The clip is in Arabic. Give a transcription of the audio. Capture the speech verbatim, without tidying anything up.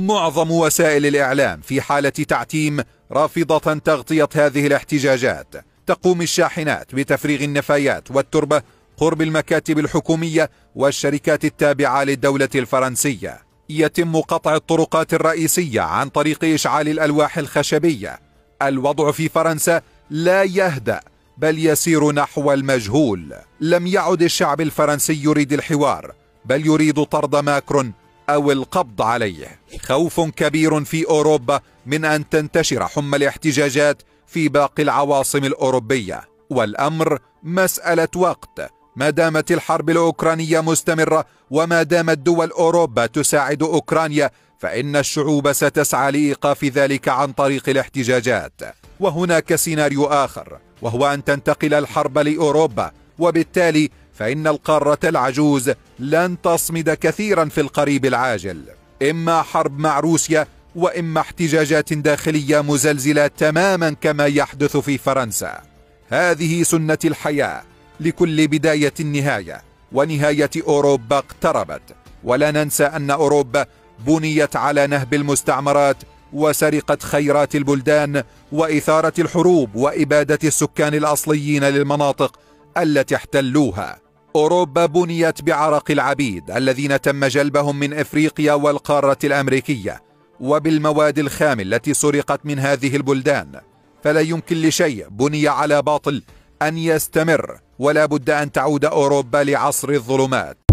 معظم وسائل الإعلام في حالة تعتيم رافضة تغطية هذه الاحتجاجات. تقوم الشاحنات بتفريغ النفايات والتربة قرب المكاتب الحكومية والشركات التابعة للدولة الفرنسية. يتم قطع الطرقات الرئيسية عن طريق إشعال الألواح الخشبية. الوضع في فرنسا لا يهدأ بل يسير نحو المجهول. لم يعد الشعب الفرنسي يريد الحوار بل يريد طرد ماكرون أو القبض عليه. خوف كبير في أوروبا من أن تنتشر حمى الاحتجاجات في باقي العواصم الأوروبية، والأمر مسألة وقت. ما دامت الحرب الأوكرانية مستمرة وما دامت دول أوروبا تساعد أوكرانيا فإن الشعوب ستسعى لإيقاف ذلك عن طريق الاحتجاجات. وهناك سيناريو آخر وهو أن تنتقل الحرب لأوروبا، وبالتالي فإن القارة العجوز لن تصمد كثيرا في القريب العاجل. إما حرب مع روسيا وإما احتجاجات داخلية مزلزلة تماما كما يحدث في فرنسا. هذه سنة الحياة، لكل بداية نهاية، ونهاية أوروبا اقتربت. ولا ننسى أن أوروبا بنيت على نهب المستعمرات وسرقة خيرات البلدان وإثارة الحروب وإبادة السكان الأصليين للمناطق التي احتلوها. أوروبا بنيت بعرق العبيد الذين تم جلبهم من إفريقيا والقارة الأمريكية، وبالمواد الخام التي سرقت من هذه البلدان. فلا يمكن لشيء بني على باطل أن يستمر، ولا بد أن تعود أوروبا لعصر الظلمات.